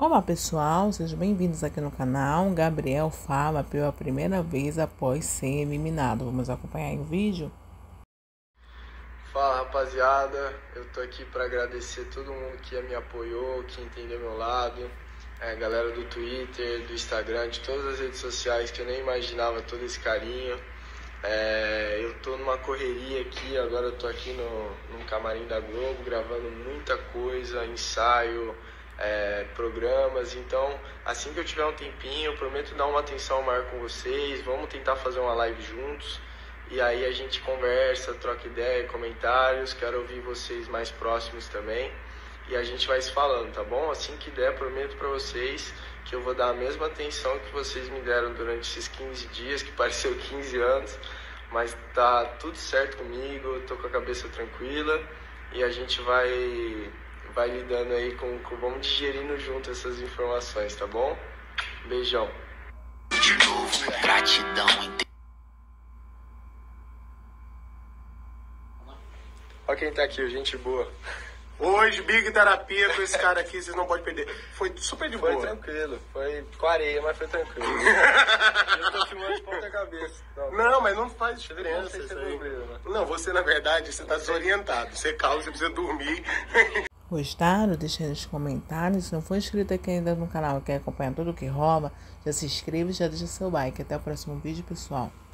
Olá pessoal, sejam bem-vindos aqui no canal. Gabriel fala pela primeira vez após ser eliminado. Vamos acompanhar o vídeo? Fala rapaziada, eu tô aqui para agradecer todo mundo que me apoiou, que entendeu meu lado, galera do Twitter, do Instagram, de todas as redes sociais que eu nem imaginava todo esse carinho. Eu tô numa correria aqui, agora eu tô aqui num camarim da Globo, gravando muita coisa, ensaio, programas, então assim que eu tiver um tempinho, eu prometo dar uma atenção maior com vocês, vamos tentar fazer uma live juntos, e aí a gente conversa, troca ideia, comentários, quero ouvir vocês mais próximos também, e a gente vai se falando, tá bom? Assim que der, prometo pra vocês que eu vou dar a mesma atenção que vocês me deram durante esses 15 dias, que pareceu 15 anos, mas tá tudo certo comigo, eu tô com a cabeça tranquila, e a gente vai lidando aí vamos digerindo junto essas informações, tá bom? Beijão. De novo, gratidão. Olha quem tá aqui, gente boa. Hoje, Big Terapia com esse cara aqui, vocês não podem perder. Foi super de boa. Foi tranquilo, foi com areia, mas foi tranquilo. Eu tô filmando de ponta cabeça. Não, mas não faz diferença Não sei se isso é aí. problema. Não, você na verdade, você tá desorientado. Você calma, você precisa dormir. Gostaram? Deixa nos comentários. Se não for inscrito aqui ainda no canal e quer acompanhar tudo o que rola, já se inscreve e já deixa seu like. Até o próximo vídeo, pessoal.